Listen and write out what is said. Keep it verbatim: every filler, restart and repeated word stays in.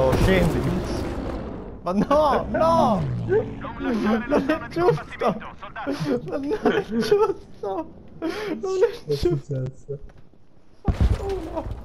Oh, scendi. Ma no, no! Non è giusto! Non è giusto! Non è Che è giusto! successo? Oh no!